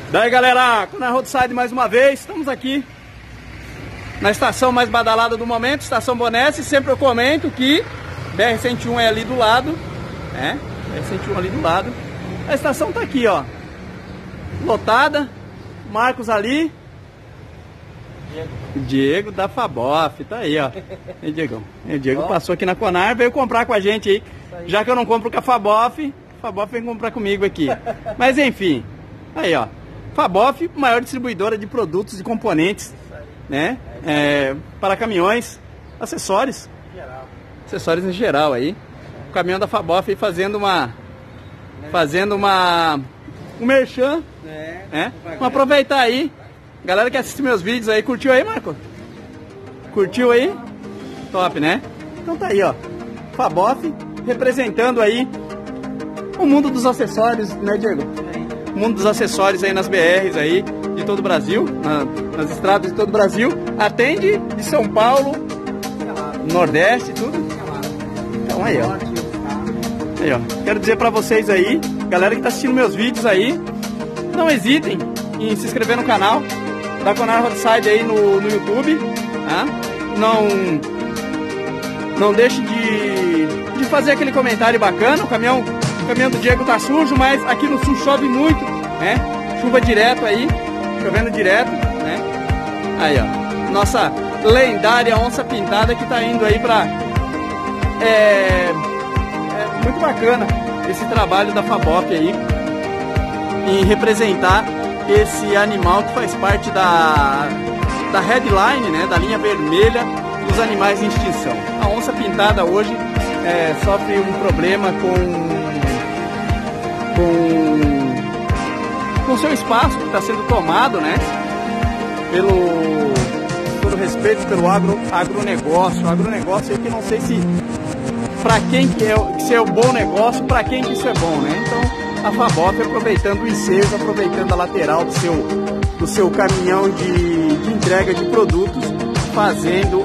Daí galera, Conar Roadside mais uma vez, estamos aqui na estação mais badalada do momento, Estação Bonesse. Sempre eu comento que BR-101 é ali do lado, né? BR-101 ali do lado. A estação tá aqui, ó, lotada. Marcos ali, Diego da Fabof, tá aí, ó. E Diego, passou aqui na Conar, veio comprar com a gente aí. Já que eu não compro com a Fabof, vem comprar comigo aqui. Mas enfim, aí ó, Fabof, maior distribuidora de produtos e componentes, né? Para caminhões, acessórios em geral aí. O caminhão da Fabof aí fazendo um merchan, né? Vamos aproveitar aí. Galera que assiste meus vídeos aí, curtiu aí, Marco? Curtiu aí? Top, né? Então tá aí, ó, Fabof representando aí o mundo dos acessórios, né, Diego? O mundo dos acessórios aí nas BRs aí de todo o Brasil, nas estradas de todo o Brasil. Atende de São Paulo, Nordeste, tudo. Então aí, ó. Aí, ó. Quero dizer pra vocês aí, galera que tá assistindo meus vídeos aí, não hesitem em se inscrever no canal da Conar Roadside aí no YouTube, tá? Não deixe de fazer aquele comentário bacana. O caminhão do Diego tá sujo, mas aqui no sul chove muito, né? Chuva direto aí, chovendo direto, né? Aí, ó, nossa lendária onça pintada que tá indo aí pra... É muito bacana esse trabalho da Fabof aí em representar esse animal que faz parte da headline, né, da linha vermelha dos animais em extinção. A onça pintada hoje sofre um problema com seu espaço que está sendo tomado, né, pelo respeito pelo agronegócio. O agronegócio aí que não sei se para quem que é o bom negócio, para quem que isso é bom, né? Então a Fabof aproveitando o ensejo, aproveitando a lateral do seu caminhão de entrega de produtos, fazendo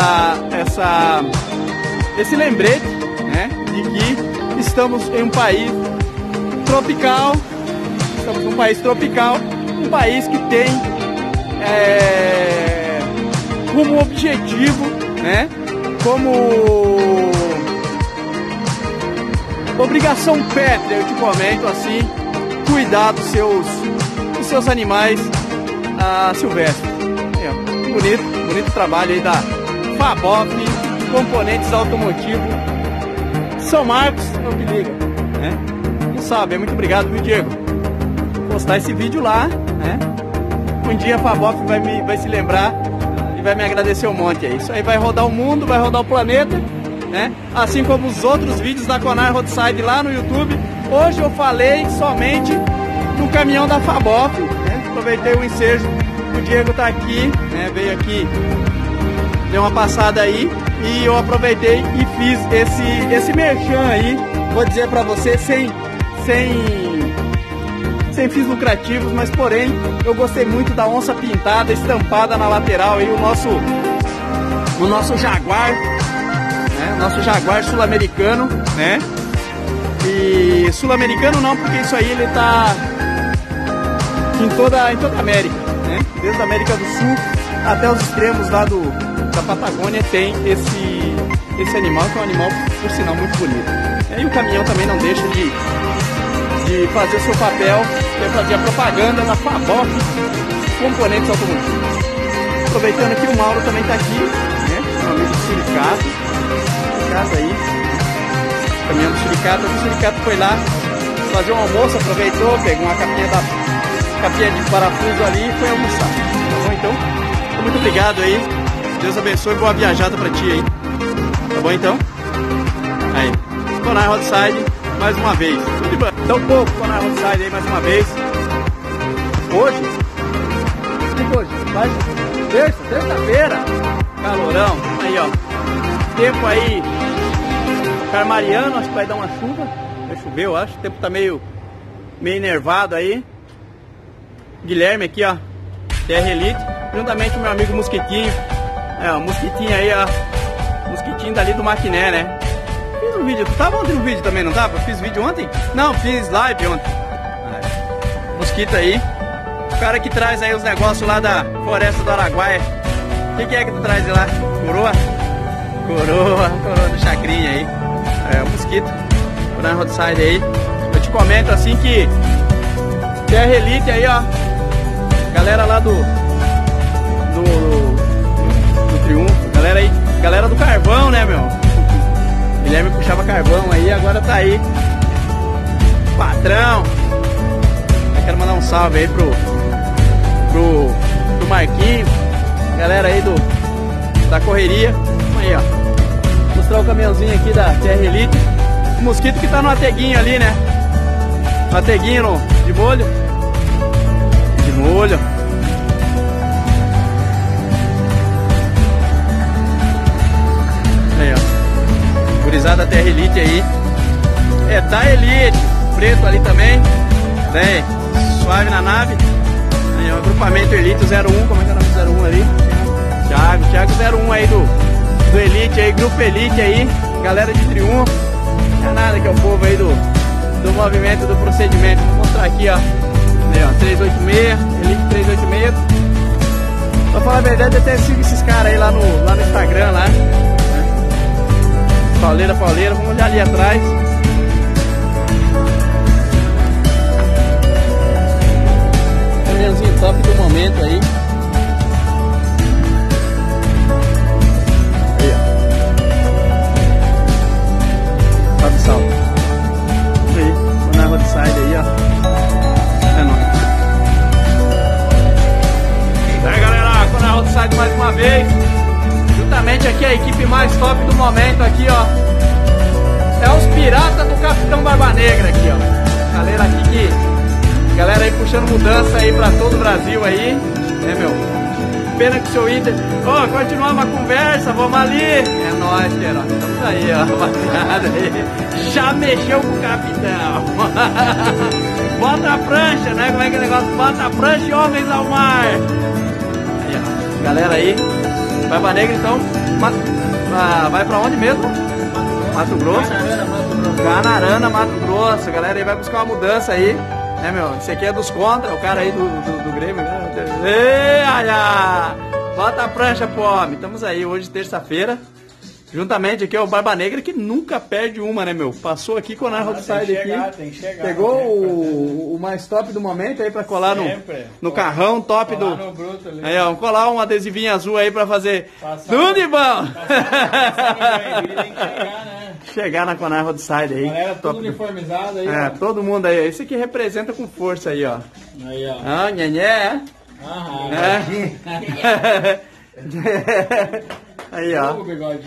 esse lembrete, né, de que estamos em um país tropical, um país que tem como objetivo, né, como obrigação pétrea, eu te comento assim, cuidar dos seus animais silvestres. Bonito trabalho aí da Fabof, componentes automotivos, São Marcos, não me liga, né? Não sabe, muito obrigado, viu, Diego? Vou postar esse vídeo lá, né? Um dia a Fabof vai se lembrar e vai me agradecer um monte aí. Isso aí vai rodar o mundo, vai rodar o planeta, né? Assim como os outros vídeos da Conar Roadside lá no YouTube. Hoje eu falei somente do caminhão da Fabof, né? Aproveitei o ensejo, o Diego tá aqui, né? Veio aqui, deu uma passada aí e eu aproveitei e fiz esse merchan aí. Vou dizer pra você, sem fins lucrativos, mas porém eu gostei muito da onça pintada, estampada na lateral aí, o nosso Jaguar, né? Nosso Jaguar sul-americano, né? E sul-americano não, porque isso aí ele tá em toda a América, né? Desde a América do Sul até os extremos lá da Patagônia tem esse animal, que é um animal, por sinal, muito bonito. E o caminhão também não deixa de fazer o seu papel, que é fazer a propaganda da Fabof Componentes Automotivos. Aproveitando que o Mauro também está aqui, né? Meu amigo do Suricato aí, caminhão do Suricato. O Suricato foi lá fazer um almoço, aproveitou, pegou uma capinha de parafuso ali e foi almoçar. Tá bom, então? Muito obrigado aí. Deus abençoe, boa viajada pra ti aí. Tá bom, então? Aí, Conar Roadside mais uma vez. Tudo de bom. Então, pouco Conar Roadside aí mais uma vez. Hoje? Terça-feira. Calorão. Aí, ó. Tempo aí carmariano, acho que vai dar uma chuva. Vai chover, eu acho. O tempo tá meio enervado aí. Guilherme aqui, ó. TR Elite. Juntamente com meu amigo Mosquitinho. O Mosquitinho aí, ó. Mosquitinho dali do Maquiné, né? Fiz um vídeo. Tu tava ontem no vídeo também, não tava? Eu fiz vídeo ontem? Não, fiz live ontem. Mosquito aí. O cara que traz aí os negócios lá da Floresta do Araguaia. O que é que tu traz de lá? Coroa? Coroa do Chacrinha aí. É, o Mosquito. Na Roadside aí. Eu te comento assim que Terra Elite aí, ó. Galera lá do Triunfo. Galera aí. Galera do carvão, né, meu? Guilherme puxava carvão aí, agora tá aí. Patrão. Eu quero mandar um salve aí pro Marquinho. Galera aí da correria. Vamos aí, ó. Vou mostrar o caminhãozinho aqui da Terra Elite. O Mosquito que tá no ateguinho ali, né? No ateguinho de molho. De molho. Aí, ó. Gurizada Terra Elite aí. É da Elite. Preto ali também. Vem. Suave na nave. Aí, ó. Agrupamento Elite 01. Como é que é o nome do 01 ali? Thiago 01 aí do Elite aí. Grupo Elite aí. Galera de Triunfo. Não é nada que é o povo aí do movimento, do procedimento. Vou mostrar aqui, ó. Aí, ó, 386, Elite 386. Pra falar a verdade, eu até sigo esses caras aí lá no Instagram, lá. Pauleira, vamos olhar ali atrás. Caminhãozinho top do momento aí. Aí, na Roadside aí, ó. É nóis. Aí, galera, tô na Roadside mais uma vez. Juntamente aqui a equipe mais top do momento aqui, ó. É os piratas do Capitão Barba Negra aqui, ó. Galera aí puxando mudança aí pra todo o Brasil aí. É, meu. Pena que o seu Inter... Ô, continuamos a conversa, vamos ali. É nóis, Queiroz. Estamos aí, ó, rapaziada aí. Já mexeu com o capitão. Bota a prancha, né? Como é que é o negócio? Bota a prancha e homens ao mar. Aí, ó. Galera aí. Barba Negra, então. Vai pra onde mesmo? Mato Grosso? Canarana, Mato Grosso. A galera aí vai buscar uma mudança aí. É, meu, esse aqui é dos contra, o cara aí do Grêmio. Ei, ai, bota a prancha pro homem. Estamos aí hoje, terça-feira. Juntamente aqui é o Barba Negra, que nunca perde uma, né, meu? Passou aqui com a Roadside aqui. Tem que chegar, pegou o mais top do momento aí pra colar no carrão top colar do. Aí, ó, vamos colar um adesivinho azul aí pra fazer. Tudo de bom! Tem que chegar, né? Chegar na Conar Roadside aí. Galera, tudo uniformizado aí. É, ó. Todo mundo aí. Esse aqui representa com força aí, ó. Aí, ó. Ah, nhenhé. Aham. É. Aí, ó.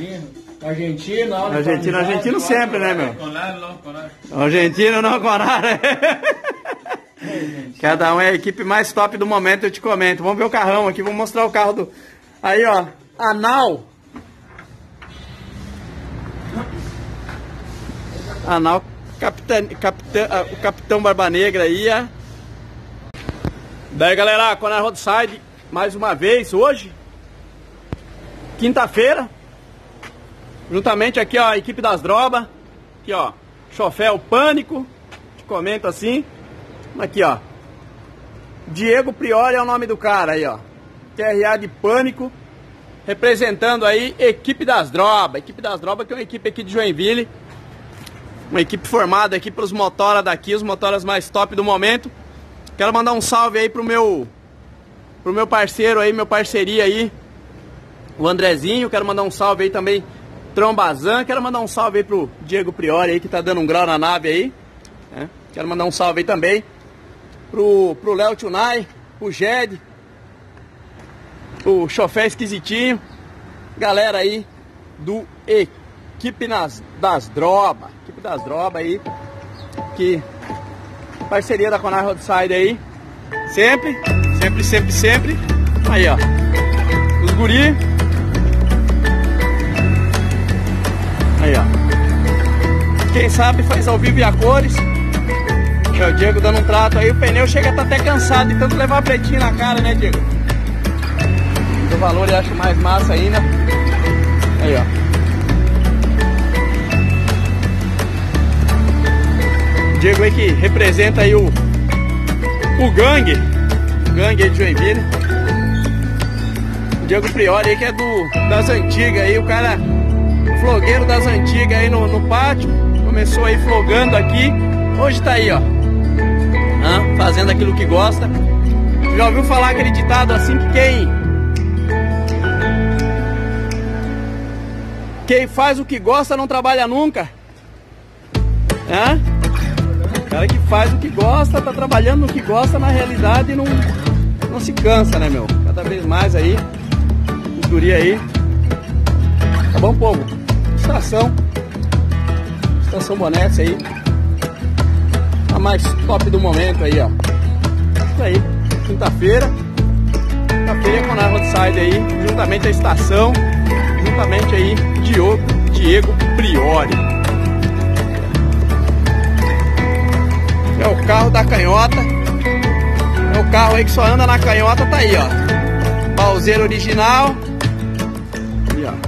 Argentino sempre, né, meu? Argentino não conar. Cada um é a equipe mais top do momento, eu te comento. Vamos ver o carrão aqui, vou mostrar o carro do... Aí, ó, Anal. Anal, o Capitão Barba Negra aí, ó. Daí, galera, Conar Roadside, mais uma vez, hoje, quinta-feira. Juntamente aqui, ó, a equipe das Drobas. Aqui, ó, Chofé, o Pânico. Te comento assim. Aqui, ó, Diego Priori é o nome do cara aí, ó. TRA de Pânico. Representando aí, equipe das Drobas. Equipe das Drobas, que é uma equipe aqui de Joinville. Uma equipe formada aqui pelos motoras daqui, os motoras mais top do momento. Quero mandar um salve aí pro meu parceiro aí, meu parceria aí, o Andrezinho. Quero mandar um salve aí também, Trombazan. Quero mandar um salve aí pro Diego Priori aí, que tá dando um grau na nave aí. Quero mandar um salve aí também pro Léo Tunai, pro Jed, o Chofé Esquisitinho. Galera aí do Equipe das Drobas. Equipe das Drobas aí, que parceria da Conar Roadside aí. Sempre. Aí, ó, os guri. Aí, ó. Quem sabe faz ao vivo e a cores. É o Diego dando um trato aí. O pneu chega a estar até cansado de tanto levar pretinho na cara, né, Diego? O valor eu acho mais massa ainda. Aí, ó. Diego aí que representa aí o gangue. gangue aí de Joinville. O Diego Priori aí que é das antigas aí, o cara flogueiro das antigas aí no pátio. Começou aí flogando aqui. Hoje tá aí, ó, fazendo aquilo que gosta. Já ouviu falar aquele ditado assim, quem faz o que gosta não trabalha nunca? O cara que faz o que gosta, tá trabalhando no que gosta, na realidade não se cansa, né, meu? Cada vez mais aí, pinturia aí. Tá bom, povo? Estação Bonete aí. A mais top do momento aí, ó. Isso aí, quinta-feira com a Roadside aí, juntamente a estação, juntamente aí Diego Priori. É o carro da canhota. É o carro aí que só anda na canhota, tá aí, ó. Balzeiro original. Aí, ó.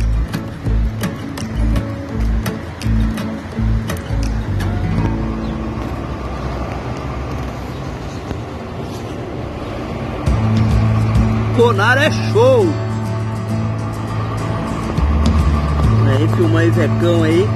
Conar é show! Aí, filma aí, Zecão aí.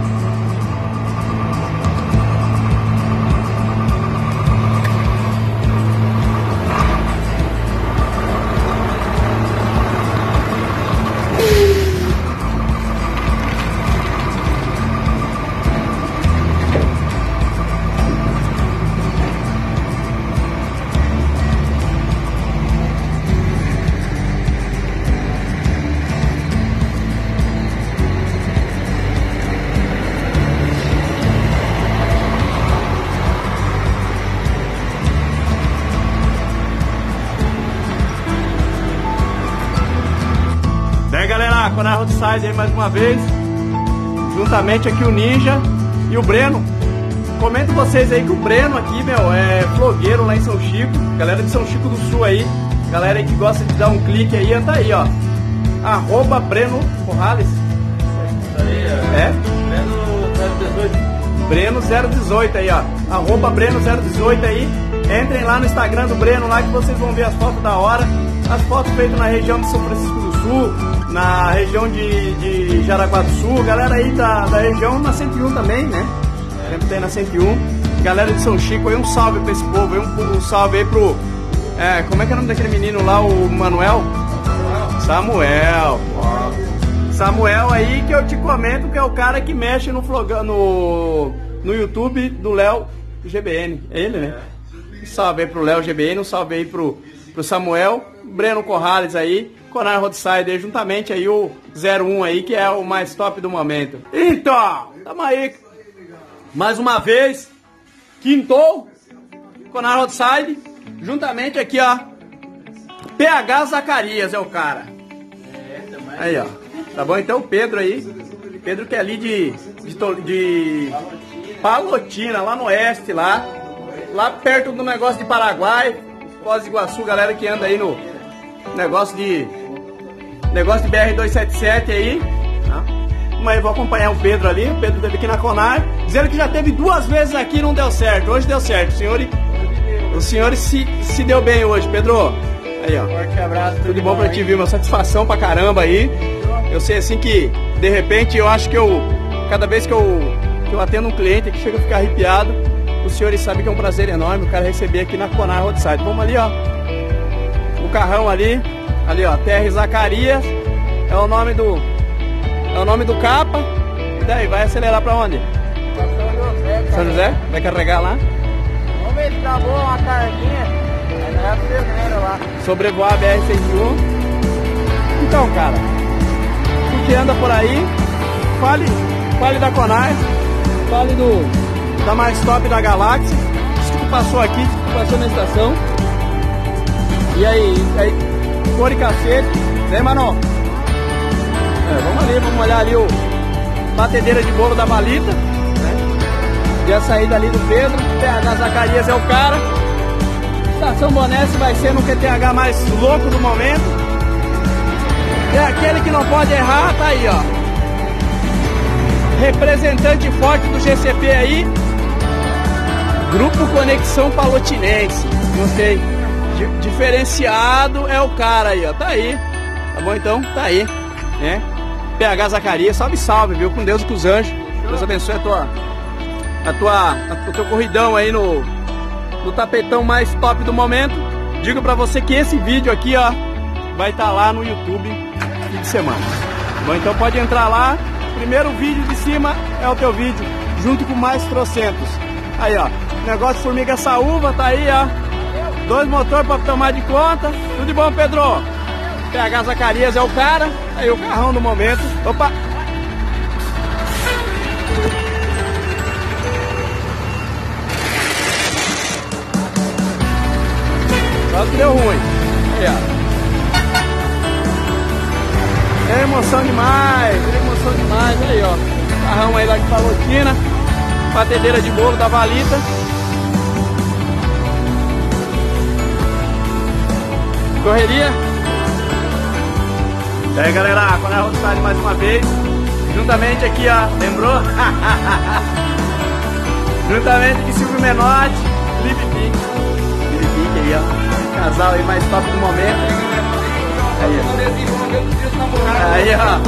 Galera, Conar Roadside aí mais uma vez, juntamente aqui o Ninja e o Breno. Comento vocês aí que o Breno aqui, meu, é flogueiro lá em São Chico. Galera de São Chico do Sul aí, galera aí que gosta de dar um clique aí, tá aí, ó. @Breno Corrales. É? Breno 018 aí, ó. Breno 018 aí. Entrem lá no Instagram do Breno lá que vocês vão ver as fotos da hora. As fotos feitas na região de São Francisco do Sul, na região de Jaraguá do Sul, galera aí da região na 101 também, né? Sempre tem na 101. Galera de São Chico aí, um salve pra esse povo aí, um salve aí pro... como é que é o nome daquele menino lá, o Manuel? Samuel aí, que eu te comento que é o cara que mexe no YouTube do Léo GBN. É ele, né? Um salve aí pro Léo GBN, um salve aí pro Samuel, Breno Corrales aí, Conar Roadside aí, juntamente aí o 01 aí, que é o mais top do momento. Então, tamo aí, mais uma vez, quintou, Conar Roadside, juntamente aqui, ó, PH Zacarias é o cara. Aí, ó, tá bom? Então o Pedro aí, Pedro que é ali de Palotina, lá no oeste, lá perto do negócio de Paraguai, Foz do Iguaçu, galera que anda aí no negócio de BR-277 aí, tá? Mas eu vou acompanhar o Pedro ali. O Pedro teve aqui na Conar, dizendo que já teve 2 vezes aqui e não deu certo. Hoje deu certo, o senhor se deu bem hoje, Pedro. Aí, ó, forte abraço, tudo de bom pra ti, viu? Uma satisfação pra caramba aí. Eu sei assim que, de repente, eu acho que cada vez que eu atendo um cliente que chega a ficar arrepiado, os senhores sabem que é um prazer enorme o cara receber aqui na Conar Roadside. Vamos ali, ó. O carrão ali, ó, TR Zacarias, é o nome do capa. E daí, vai acelerar pra onde? São José? Vai carregar lá? Vamos ver se tá boa uma carguinha. Lá. Sobrevoar a BR-101. Então, cara, tu que anda por aí, fale da Conar, fale da mais top da galáxia. Diz que tu passou aqui, diz que tu passou na estação. E aí, cor e cacete. Vem, mano. Vamos ali, vamos olhar ali o batedeira de bolo da Balita, né? E a saída ali do Pedro. PH Zacarias é o cara. Estação Bonete vai ser no QTH mais louco do momento. É aquele que não pode errar, tá aí, ó. Representante forte do GCP aí. Grupo Conexão Palotinense. Gostei. Diferenciado é o cara aí, ó. Tá aí. Tá bom então? Tá aí. Né? PH Zacarias, salve, salve, viu? Com Deus e com os anjos. Deus abençoe o teu corridão aí no tapetão mais top do momento. Digo pra você que esse vídeo aqui, ó, vai estar lá no YouTube fim de semana. Bom, então pode entrar lá. Primeiro vídeo de cima é o teu vídeo, junto com mais trocentos. Aí, ó, negócio de formiga saúva, tá aí, ó. 2 motores pra tomar de conta. Tudo de bom, Pedro? PH Zacarias é o cara. Aí o carrão do momento. Opa! Só que deu ruim. Aí, ó. É emoção demais, aí ó, carrão aí lá de Palotina, batedeira de bolo da Valita. Correria. E aí galera, Conar Roadside mais uma vez, juntamente aqui ó, lembrou? Juntamente com Silvio Menotti, Lipe Pique aí ó, casal aí mais top do momento. Aí ó.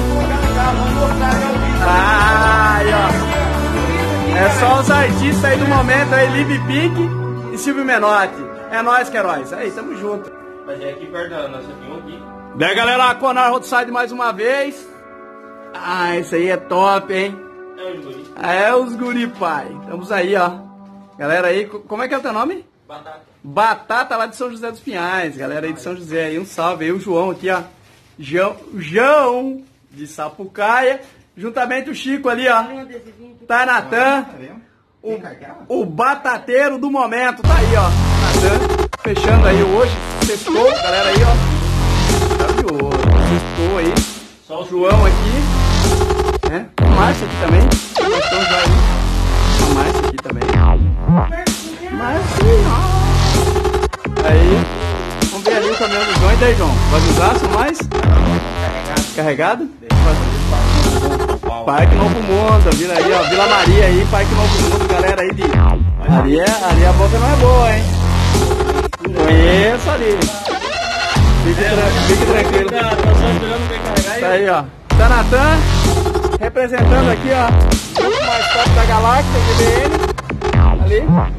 Aí ó. É só os artistas aí do momento aí, Lipe Pique e Silvio Menotti. É nóis que é nóis. Aí, tamo junto. Mas é aqui perto da nossa aqui. Daí galera, Conar Roadside mais uma vez. Ah, isso aí é top, hein? É os guri, pai. Estamos aí, ó. Galera aí, como é que é o teu nome? Batata lá de São José dos Pinhais, galera aí de São José aí, um salve aí, o João aqui, ó, João de Sapucaia, juntamente o Chico ali, ó, Tanatan, o batateiro do momento, tá aí, ó, Natan, fechando aí hoje, sextou, galera aí, ó, tá de ouro, sextou aí, só o João aqui, né, o Márcio aqui também, gostou já aí, o Márcio aqui também, Márcio, aí, vamos ver ali o caminhão do João. E daí, João? Vai usar, se mais? Carregado? Parque Novo Mundo, Vila aí, ó, Vila Maria aí, Parque Novo Mundo, galera aí de... Ali a boca não é boa, hein? Conheço ali. Fique tranquilo. Tá aí, ó. Tanatan, representando aqui, ó, o grupo mais top da galáxia, GBN. Ali.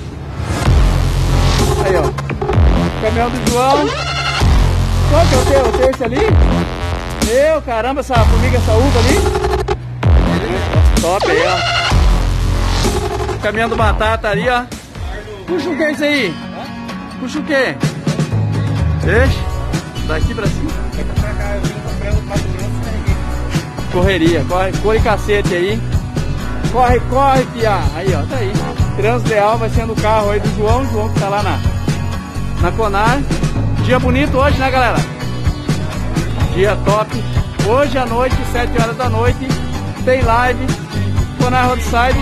Aí, ó. Caminhão do João. Qual que é o teu? O teu esse ali? Meu, caramba, essa formiga, essa uva ali. Top aí, ó. Caminhão do Batata ali, ó. Puxa o que é isso aí? Puxa o que? Deixa. Daqui pra cima. Correria, corre cacete aí. Corre, piá. Aí, ó, tá aí. Transleal vai sendo o carro aí do João que tá lá na Conar. Dia bonito hoje, né, galera? Dia top. Hoje à noite, 7 horas da noite, tem live Conar Roadside.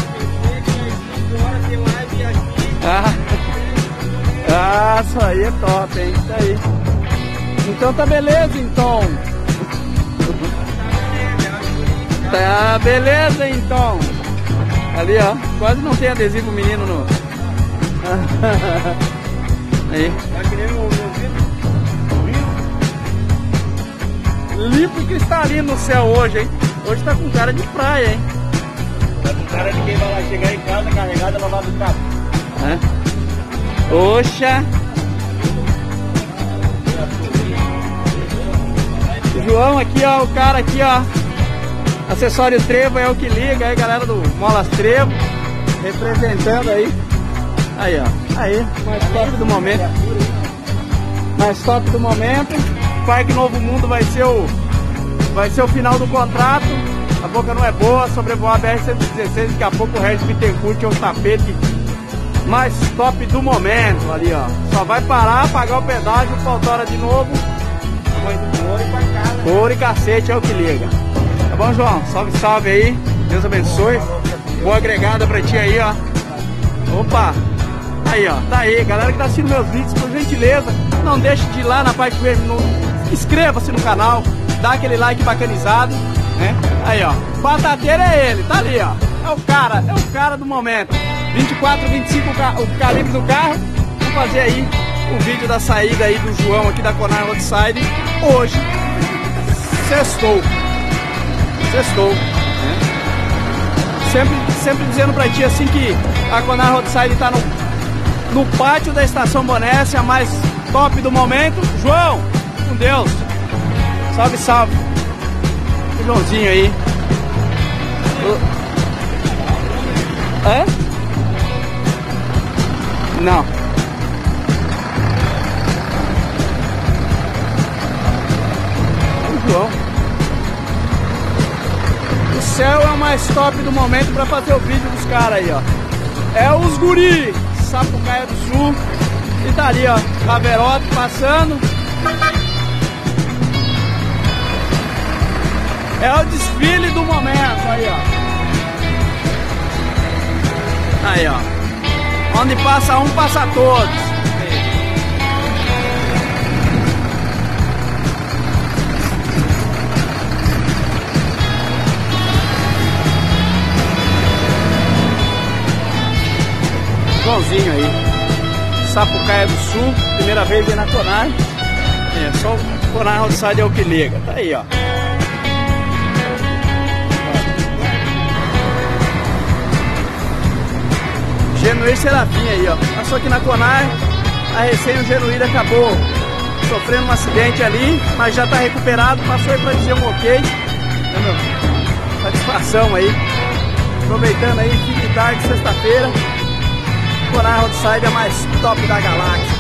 Isso aí é top, hein? Isso aí. Então tá beleza, então. Tá beleza, então. Ali, ó, quase não tem adesivo menino no... Aí. Lipo cristalino no céu hoje, hein? Hoje tá com cara de praia, hein? Tá com cara de quem vai lá chegar em casa carregada, lavar do carro. Oxa! O João aqui, ó, o cara aqui, ó. Acessórios Trevo é o que liga aí, galera do Molas Trevo. Representando aí. Aí, ó. Aí, mais top do momento. Mais top do momento. Parque Novo Mundo vai ser o final do contrato. A boca não é boa, sobrevoar a BR-116. Daqui a pouco o Regis Bittencourt é o tapete mais top do momento. Ali, ó. Só vai parar, pagar o pedágio, falta hora de novo. Couro e cacete é o que liga. Tá bom, João? Salve, salve aí. Deus abençoe. Boa agregada pra ti aí, ó. Opa! Aí, ó. Tá aí. Galera que tá assistindo meus vídeos, por gentileza, não deixe de ir lá na parte verde. Inscreva-se no canal. Dá aquele like bacanizado, né? Aí, ó. Batateiro é ele. Tá ali, ó. É o cara do momento. 24, 25 o calibre do carro. Vamos fazer aí o vídeo da saída aí do João aqui da Conar Roadside. Hoje, sextou, né? Sempre dizendo pra ti assim que a Conar Roadside tá no pátio da Estação Bonesse, a mais top do momento. João, com Deus, salve, salve. O Joãozinho aí. Hã? Não. O João. O céu é o mais top do momento pra fazer o vídeo dos caras aí, ó. É os guri, Sapucaia do Sul. E tá ali, ó, Caverote passando. É o desfile do momento aí, ó. Aí, ó. Onde passa um, passa todos. Joãozinho aí. Sapucaia do Sul. Primeira vez aí na Conar. É, só o Conar Roadside é o que liga. Tá aí, ó. Genuíra Serafim aí, ó. Passou aqui na Conar. A recém o Genuíra acabou sofrendo um acidente ali, mas já tá recuperado. Passou aí pra dizer um ok. Satisfação aí. Aproveitando aí, fim de tarde, sexta-feira. Conar Roadside é a mais top da galáxia.